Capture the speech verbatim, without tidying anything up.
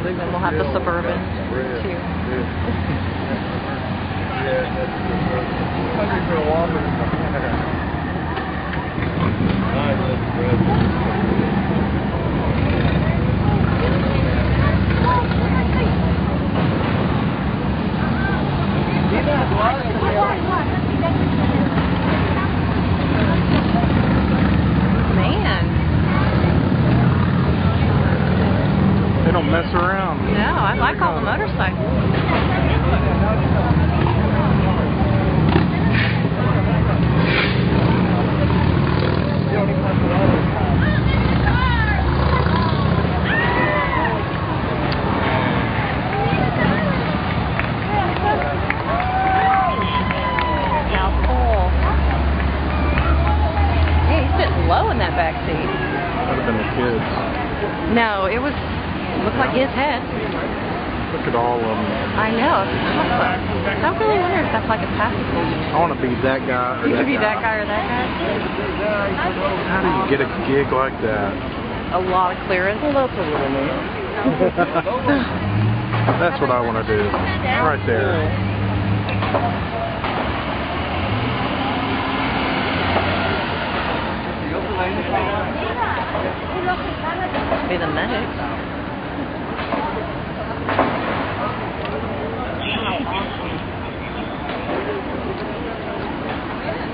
and then we'll have the Suburban too. Man. They don't mess around. No, I like all the motorcycles. Low in that back seat. That would have been the kids. No, it was looked like his head. Look at all of them. I know. It's awesome. I really wonder if that's like a tactical unit. I want to be that guy or You that could be guy. that guy or that guy. How do you get a gig like that? A lot of clearance. That's what I want to do. Right there. Be the medics.